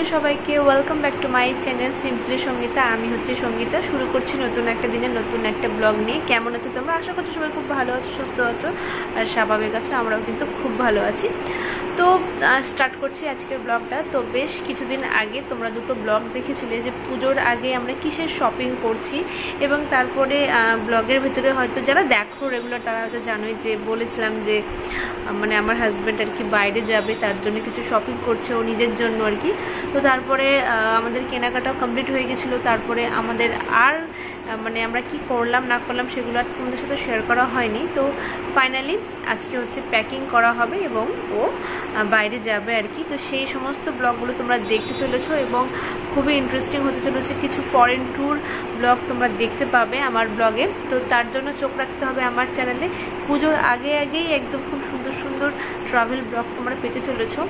High सबाइके welcome back to my channel simply Sangeeta. आमी होच्छी संगीता। शुरू करछि नतून एक दिने नतून एक ब्लग निये। केमन आछो तोमरा? आशा करछि सबाई खूब भालो आछो, सुस्थ आछो और स्वाभाविक आछो। आमराओ किन्तु खूब भालो आछि। तो स्टार्ट करछि आजकेर ब्लगटा। तो बेश किछुदिन आगे तोमरा दुटो ब्लग देखेछिले जे पुजोर आगे आमरा किसेर शपिंग करछि एबं तारपरे ब्लगेर भितरे हयतो जारा देखो रेगुलार तारा हयतो जानोई जे बोलेछिलाम जे माने आमार हाजब्यान्ड आर कि बाइरे जाबे तार जोन्नो किछु शपिंग करछे ओ निजेर जोन्नो आर कि। तो तारपरे आमादेर केनाकाटा कमप्लीट हये गेछिलो। तारपरे आमादेर आर माने आमरा कि करलाम ना करलाम सेगुलो आर तोमादेर साथे शेयर करा हयनि। तो फाइनाली आजके होच्छे पैकिंग करा होबे एबं ओ बाइरे जाबे आर कि। तो सेई समस्त ब्लगगुलो तोमरा देखते चलेछो एबं खूबই इंटरेस्टिंग होते चलेছে। কিছু ফরেন ট্যুর ব্লগ তোমরা দেখতে পাবে আমার ব্লগে। তো তার জন্য চোখ রাখতে হবে আমার চ্যানেলে। পুজোর আগে আগেই একদম খুব সুন্দর সুন্দর ট্রাভেল ব্লগ তোমরা পেতে চলেছো।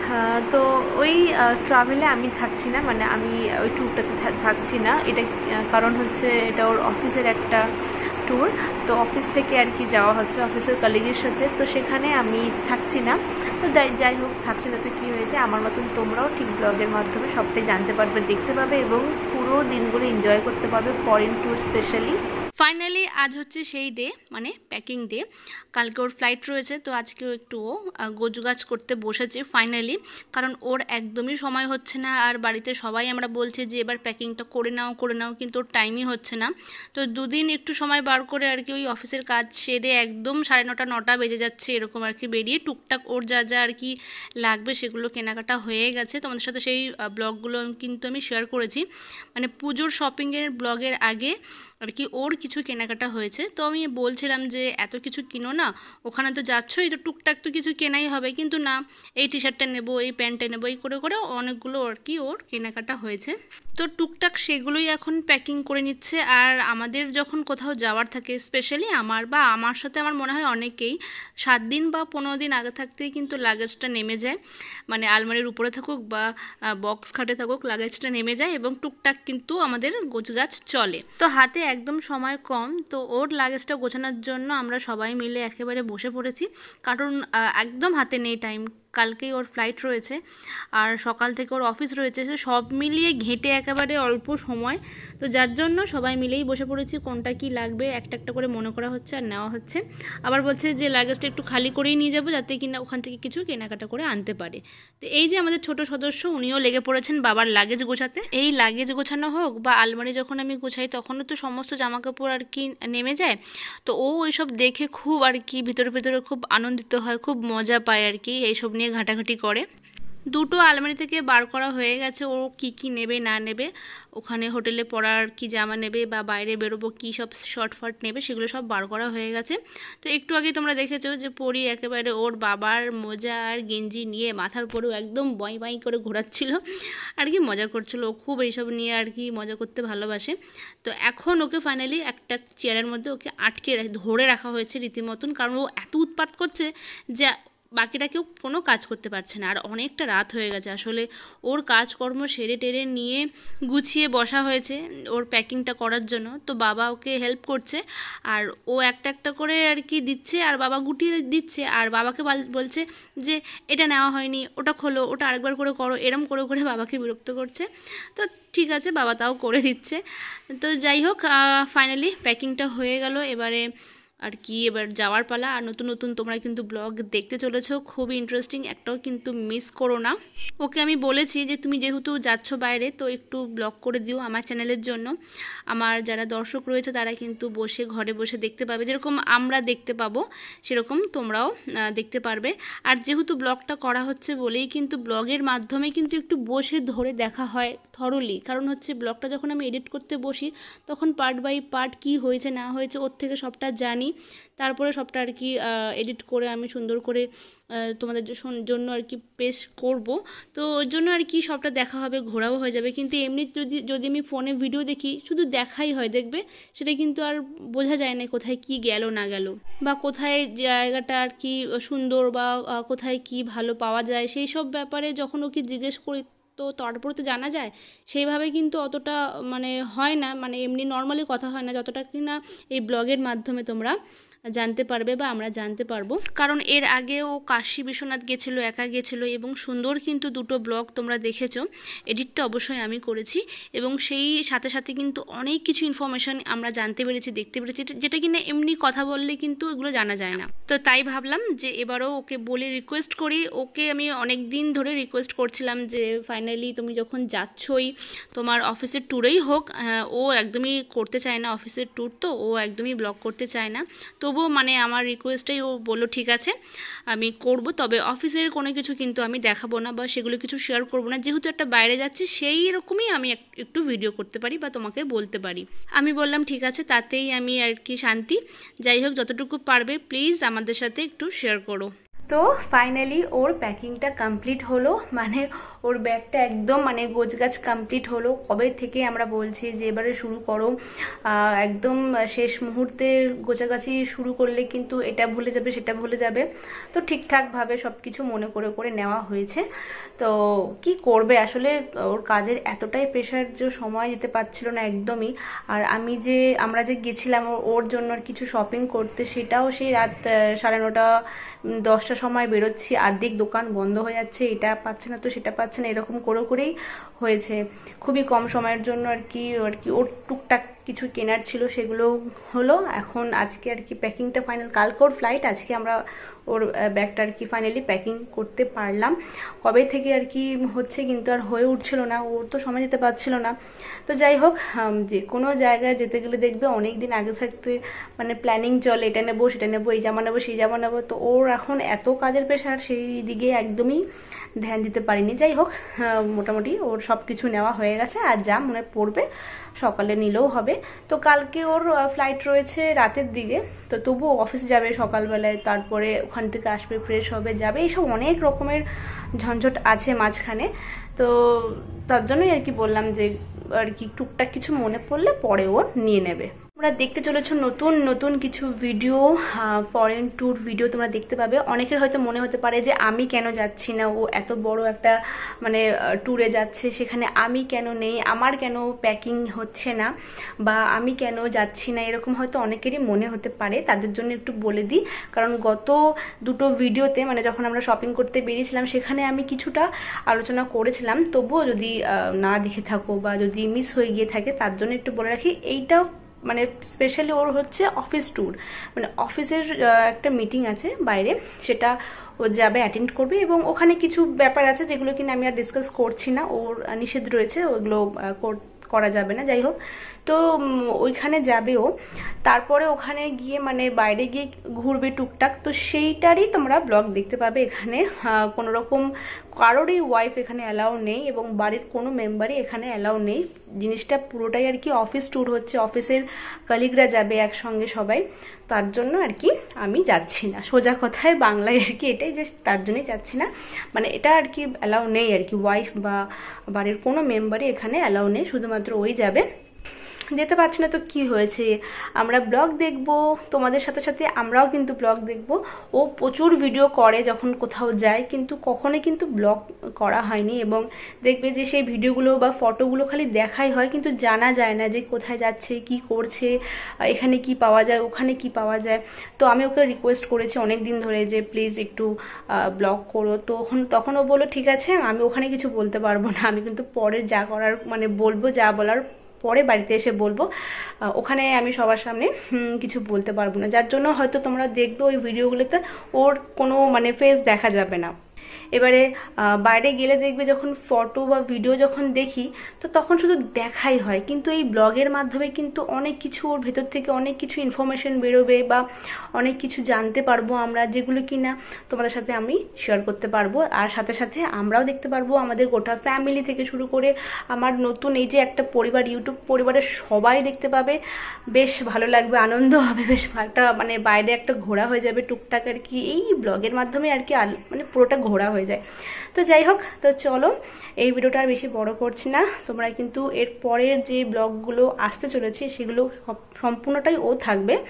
তো ওই ট্রাভেলে আমি থাকছি না, মানে আমি ওই ট্যুরটাতে থাকছি না। এটা কারণ হচ্ছে এটা ওর অফিসের একটা ট্যুর। তো অফিস থেকে আর কি যাওয়া হচ্ছে অফিসের কলিগের সাথে। তো সেখানে আমি থাকছি না। তো যাই হোক থাকছি না তো কী হয়েছে, আমার মতন তোমরাও ঠিক ব্লগের মাধ্যমে সবটাই জানতে পারবে, দেখতে পাবে এবং পুরো দিনগুলো এনজয় করতে পারবে, ফরেন ট্যুর স্পেশালি। ফাইনালি আজ হচ্ছে সেই ডে, মানে প্যাকিং ডে। কালকে ওর ফ্লাইট রয়েছে। তো আজকেও একটু গোছগাছ করতে বসেছে ফাইনালি, কারণ ওর একদমই সময় হচ্ছে না। আর বাড়িতে সবাই আমরা বলছি যে এবার প্যাকিংটা করে নাও, কিন্তু ওর টাইমই হচ্ছে না। তো দুদিন একটু সময় বার করে আর কি ওই অফিসের কাজ সেরে একদম 9:30 বেজে যাচ্ছে এরকম আর কি বেরিয়ে টুকটাক ওর যা যা আর কি লাগবে সেগুলো কেনাকাটা হয়ে গেছে। তোমাদের সাথে সেই ব্লগগুলো কিন্তু আমি শেয়ার করেছি, মানে পুজোর শপিংয়ের ব্লগের আগে আর কি ওর কিছু কেনাকাটা হয়েছে। তো আমি বলছিলাম যে এত কিছু কিনো না, ওখানে তো যাচ্ছই, তো টুকটাক তো কিছু কেনাই হবে। কিন্তু না, এই টি শার্টটা নেবো, এই প্যান্টটা নেবো, এই করে করে অনেকগুলো আর কি ওর কেনাকাটা হয়েছে। তো টুকটাক সেগুলোই এখন প্যাকিং করে নিচ্ছে। আর আমাদের যখন কোথাও যাওয়ার থাকে, স্পেশালি আমার সাথে আমার মনে হয় অনেকেই 7 দিন বা 15 দিন আগে থাকতেই কিন্তু লাগেজটা নেমে যায়, মানে আলমারির উপরে থাকুক বা বক্স খাটে থাকুক লাগেজটা নেমে যায় এবং টুকটাক কিন্তু আমাদের গোছগাছ চলে। তো হাতে একদম সময় কম, তো ওর লাগেজটা গোছানোর জন্য আমরা সবাই মিলে একেবারে বসে পড়েছি, কারণ একদম হাতে নেই টাইম। কালকেই ওর ফ্লাইট রয়েছে আর সকাল থেকে ওর অফিস রয়েছে, সব মিলিয়ে ঘেঁটে একেবারে অল্প সময়। তো যার জন্য সবাই মিলেই বসে পড়েছি, কোনটা কি লাগবে একটা একটা করে মনে করা হচ্ছে আর নেওয়া হচ্ছে। আবার বলছে যে লাগেজটা একটু খালি করেই নিয়ে যাবো, যাতে কিনা ওখান থেকে কিছু কেনাকাটা করে আনতে পারে। তো এই যে আমাদের ছোট সদস্য, উনিও লেগে পড়েছেন বাবার লাগেজ গোছাতে। এই লাগেজ গোছানো হোক বা আলমারি যখন আমি গোছাই তখনও তো সমস্ত জামাকাপড় আর কি নেমে যায়। তো ও ওইসব দেখে খুব আর কি ভিতরে ভিতরে খুব আনন্দিত হয়, খুব মজা পায় আর কি, এইসব নিয়ে ঘাটাঘাটি করে। দুটো আলমারি থেকে বার করা হয়ে গেছে ও কি নেবে না নেবে, ওখানে হোটেলে পরার কি জামা নেবে বা বাইরে বেরোবো কি সব শর্টফাট নেবে, সেগুলো সব বার করা হয়ে গেছে। তো একটু আগে তোমরা দেখেছো যে পরি একেবারে ওর বাবার মোজা আর গেঞ্জি নিয়ে মাথার উপরেও একদম বই বই করে ঘোরাচ্ছিল আর কি, মজা করছিল। ও খুব এইসব নিয়ে আর কি মজা করতে ভালোবাসে। তো এখন ওকে ফাইনালি একটা চেয়ারের মধ্যে ওকে ধরে রাখা হয়েছে রীতিমতন, কারণ ও এত উৎপাত করছে যে বাকিটা কেউ কোনো কাজ করতে পারছে না। আর অনেকটা রাত হয়ে গেছে, আসলে ওর কাজকর্ম সেরে টেরে নিয়ে গুছিয়ে বসা হয়েছে ওর প্যাকিংটা করার জন্য। তো বাবা ওকে হেল্প করছে আর ও একটা একটা করে আর কি দিচ্ছে, আর বাবা গুটিয়ে দিচ্ছে, আর বাবাকে বলছে যে এটা নেওয়া হয়নি, ওটা খোলো, ওটা আরেকবার করে করো, এরম করে করে বাবাকে বিরক্ত করছে। তো ঠিক আছে, বাবা তাও করে দিচ্ছে। তো যাই হোক ফাইনালি প্যাকিংটা হয়ে গেল। এবারে আর কি এবার যাওয়ার পালা। আর নতুন নতুন তোমরা কিন্তু ব্লগ দেখতে চলেছো, খুবই ইন্টারেস্টিং, একটাও কিন্তু মিস করো না। ওকে আমি বলেছি যে তুমি যেহেতু যাচ্ছ বাইরে, তো একটু ব্লগ করে দিও আমার চ্যানেলের জন্য। আমার যারা দর্শক রয়েছে তারা কিন্তু বসে ঘরে বসে দেখতে পাবে, যেরকম আমরা দেখতে পাবো সেরকম তোমরাও দেখতে পারবে। আর যেহেতু ব্লগটা করা হচ্ছে বলেই কিন্তু ব্লগের মাধ্যমে কিন্তু একটু বসে ধরে দেখা হয় থরলি, কারণ হচ্ছে ব্লগটা যখন আমি এডিট করতে বসি তখন পার্ট বাই পার্ট কী হয়েছে না হয়েছে ওর থেকে সবটা জানি, তারপরে সবটা আর কি এডিট করে আমি সুন্দর করে তোমাদের জন্য আর কি পেশ করব। তো ওর জন্য আর কি সবটা দেখা হবে, ঘোরাও হয়ে যাবে। কিন্তু এমনি যদি আমি ফোনে ভিডিও দেখি শুধু দেখাই হয়, দেখবে সেটা কিন্তু আর বোঝা যায় না কোথায় কি গেল না গেল, বা কোথায় জায়গাটা আর কি সুন্দর, বা কোথায় কি ভালো পাওয়া যায়, সেই সব ব্যাপারে যখন ওকে জিজ্ঞেস করি তো তারপরে তো জানা যায়। সেইভাবে কিন্তু অতটা মানে হয় না, মানে এমনি নর্মালি কথা হয় না যতটা কি না এই ব্লগের মাধ্যমে তোমরা জানতে পারবে বা আমরা জানতে পারবো। কারণ এর আগে ও কাশী বিশ্বনাথ গেছিলো, একা গেছিলো এবং সুন্দর কিন্তু দুটো ব্লগ তোমরা দেখেছো। এডিটটা অবশ্যই আমি করেছি এবং সেই সাথে সাথে কিন্তু অনেক কিছু ইনফরমেশান আমরা জানতে পেরেছি, দেখতে পেরেছি, যেটা কিনা এমনি কথা বললে কিন্তু এগুলো জানা যায় না। তো তাই ভাবলাম যে এবারও ওকে বলে রিকোয়েস্ট করি। ওকে আমি অনেক দিন ধরে রিকোয়েস্ট করছিলাম যে ফাইনালি তুমি যখন যাচ্ছই তোমার অফিসের ট্যুরেই হোক, ও একদমই করতে চায় না অফিসের ট্যুর, তো ও একদমই ব্লগ করতে চায় না। তবুও মানে আমার রিকোয়েস্টেই ও বললো ঠিক আছে আমি করব, তবে অফিসের কোনো কিছু কিন্তু আমি দেখাবো না বা সেগুলো কিছু শেয়ার করবো না, যেহেতু একটা বাইরে যাচ্ছি সেই রকমই আমি একটু ভিডিও করতে পারি বা তোমাকে বলতে পারি। আমি বললাম ঠিক আছে, তাতেই আমি আর কি শান্তি। যাই হোক, যতটুকু পারবে প্লিজ আমাদের সাথে একটু শেয়ার করো। তো ফাইনালি ওর প্যাকিংটা কমপ্লিট হলো, মানে ওর ব্যাগটা একদম মানে গোছগাছ কমপ্লিট হলো। কবে থেকে আমরা বলছি যে এবারে শুরু করো, একদম শেষ মুহূর্তে গোছাগাছি শুরু করলে কিন্তু এটা ভুলে যাবে সেটা ভুলে যাবে। তো ঠিকঠাকভাবে সব কিছু মনে করে করে নেওয়া হয়েছে। তো কি করবে আসলে, ওর কাজের এতটাই প্রেশার যে সময় দিতে পারছিল না একদমই। আর আমরা যে গেছিলাম ওর জন্য কিছু শপিং করতে, সেটাও সেই রাত 9:30-10টার সময় বেরোচ্ছি, আর্ধেক দোকান বন্ধ হয়ে যাচ্ছে, এটা পাচ্ছে না তো সেটা পাচ্ছে না, এরকম করেই হয়েছে। খুবই কম সময়ের জন্য আর কি ওর টুকটাক কিছু কেনার ছিল সেগুলো হলো। এখন আজকে আর কি প্যাকিংটা ফাইনাল, কালকে ওর ফ্লাইট, আজকে আমরা ওর ব্যাগটা আর কি ফাইনালি প্যাকিং করতে পারলাম। কবে থেকে আর কি হচ্ছে কিন্তু আর হয়ে উঠছিল না, ওর তো সময় দিতে পারছিল না। তো যাই হোক, যে কোনো জায়গায় যেতে গেলে দেখবে অনেক দিন আগে থাকতে মানে প্ল্যানিং চলে, এটা নেবো সেটা নেবো, এই জামা নেবো সেই জামা নেবো। তো ওর এখন এত কাজের প্রেশার, সেই দিকে একদমই ধ্যান দিতে পারিনি। যাই হোক, মোটামুটি ওর সব কিছু নেওয়া হয়ে গেছে, আর যা মনে পড়বে সকালে নিলেও হবে। তো কালকে ওর ফ্লাইট রয়েছে রাতের দিকে, তো তবুও অফিসে যাবে সকালবেলায়, তারপরে ওখান থেকে আসবে, ফ্রেশ হবে, যাবে, এইসব অনেক রকমের ঝঞ্ঝট আছে মাঝখানে। তো তার জন্যই আর কি বললাম যে আর কি টুকটাক কিছু মনে পড়লে পরে ও নিয়ে নেবে। তোমরা দেখতে চলেছো নতুন নতুন কিছু ভিডিও, ফরেন ট্যুর ভিডিও তোমরা দেখতে পাবে। অনেকের হয়তো মনে হতে পারে যে আমি কেন যাচ্ছি না, ও এত বড় একটা মানে ট্যুরে যাচ্ছে, সেখানে আমি কেন নেই, আমার কেন প্যাকিং হচ্ছে না, বা আমি কেন যাচ্ছি না, এরকম হয়তো অনেকেরই মনে হতে পারে। তাদের জন্য একটু বলে দিই, কারণ গত দুটো ভিডিওতে মানে যখন আমরা শপিং করতে বেরিয়েছিলাম সেখানে আমি কিছুটা আলোচনা করেছিলাম। তবুও যদি না দেখে থাকো বা যদি মিস হয়ে গিয়ে থাকে, তার জন্য একটু বলে রাখি, এইটাও মানে স্পেশালি ওর হচ্ছে অফিস ট্যুর, মানে অফিসের একটা মিটিং আছে বাইরে, সেটা ও যাবে, অ্যাটেন্ড করবে, এবং ওখানে কিছু ব্যাপার আছে যেগুলো কিনা আমি আর ডিসকাস করছি না, ওর নিষেধ রয়েছে, ওগুলো করা যাবে না। যাই হোক, তো ওইখানে যাবে ও, তারপরে ওখানে গিয়ে মানে বাইরে গিয়ে ঘুরবে টুকটাক। তো সেইটারই তোমরা ব্লগ দেখতে পাবে। এখানে কোনো রকম কারোরই ওয়াইফ এখানে অ্যালাউ নেই এবং বাড়ির কোনো মেম্বারই এখানে অ্যালাউ নেই। জিনিসটা পুরোটাই আর কি অফিস ট্যুর হচ্ছে, অফিসের কলিগরা যাবে একসঙ্গে সবাই, তার জন্য আর কি আমি যাচ্ছি না। সোজা কথায় বাংলায় আর কি এটাই, যে তার জন্যই যাচ্ছি না, মানে এটা আর কি অ্যালাউ নেই আর কি, ওয়াইফ বা বাড়ির কোনো মেম্বারই এখানে অ্যালাউ নেই, শুধুমাত্র ওই যাবে। যেতে পারছি না তো কি হয়েছে, আমরা ব্লগ দেখব, তোমাদের সাথে সাথে আমরাও কিন্তু ব্লগ দেখব। ও প্রচুর ভিডিও করে যখন কোথাও যায়, কিন্তু কখনোই কিন্তু ব্লগ করা হয়নি, এবং দেখবে যে সেই ভিডিওগুলো বা ফটোগুলো খালি দেখাই হয়, কিন্তু জানা যায় না যে কোথায় যাচ্ছে, কি করছে, এখানে কি পাওয়া যায়, ওখানে কি পাওয়া যায়। তো আমি ওকে রিকোয়েস্ট করেছি অনেক দিন ধরে যে প্লিজ একটু ব্লগ করো। তো তখন ও বললো ঠিক আছে, আমি ওখানে কিছু বলতে পারবো না, আমি কিন্তু পরে যা করার মানে বলবো, যা বলার পরে বাড়িতে এসে বলবো, ওখানে আমি সবার সামনে কিছু বলতে পারবো না। যার জন্য হয়তো তোমরা দেখবে ওই ভিডিওগুলোতে ওর কোনো মানে ফেস দেখা যাবে না। এবারে বাইরে গেলে দেখবে যখন ফটো বা ভিডিও যখন দেখি, তো তখন শুধু দেখাই হয়, কিন্তু এই ব্লগের মাধ্যমে কিন্তু অনেক কিছু ওর ভেতর থেকে অনেক কিছু ইনফরমেশন বেরোবে বা অনেক কিছু জানতে পারবো আমরা, যেগুলো কিনা তোমাদের সাথে আমি শেয়ার করতে পারবো। আর সাথে সাথে আমরাও দেখতে পারবো, আমাদের গোটা ফ্যামিলি থেকে শুরু করে আমার নতুন এই যে একটা পরিবার, ইউটিউব পরিবারের সবাই দেখতে পাবে, বেশ ভালো লাগবে, আনন্দ হবে, বেশ একটা মানে বাইরে একটা ঘোরা হয়ে যাবে টুকটাক আর কি, এই ব্লগের মাধ্যমে আর কি মানে পুরোটা ঘোরা হয়ে যায়। তো যাই হোক, তো চলো এই ভিডিওটা আর বেশি বড় করছি না। তোমরা কিন্তু এর পরের যে ব্লগগুলো আসতে চলেছে সেগুলো সম্পূর্ণটাই ও থাকবে,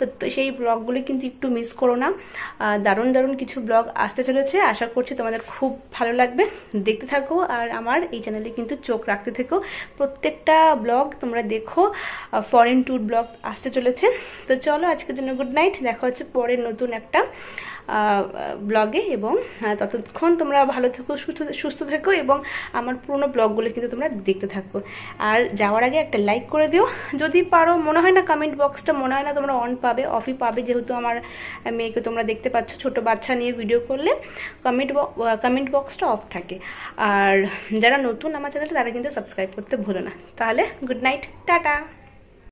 তো সেই ব্লগগুলি কিন্তু একটু মিস করো না। দারুণ দারুণ কিছু ব্লগ আসতে চলেছে, আশা করছি তোমাদের খুব ভালো লাগবে। দেখতে থাকো আর আমার এই চ্যানেলে কিন্তু চোখ রাখতে থেকো, প্রত্যেকটা ব্লগ তোমরা দেখো। ফরেন ট্যুর ব্লগ আসতে চলেছে। তো চলো আজকের জন্য গুড নাইট, দেখা হচ্ছে পরের নতুন একটা ব্লগে, এবং ততক্ষণ তোমরা ভালো থেকো, সুস্থ থেকো, এবং আমার পুরোনো ব্লগগুলো কিন্তু তোমরা দেখতে থাকো। আর যাওয়ার আগে একটা লাইক করে দিও যদি পারো। মনে হয় না কমেন্ট বক্সটা মনে হয় না তোমরা অন পাবে, অফই পাবে, যেহেতু আমার মেয়েকে তোমরা দেখতে পাচ্ছ ছোট বাচ্চা নিয়ে ভিডিও করলে কমেন্ট বক্সটা অফ থাকে। আর যারা নতুন আমার চ্যানেলে তারা কিন্তু সাবস্ক্রাইব করতে ভুলো না। তাহলে গুড নাইট, টাটা।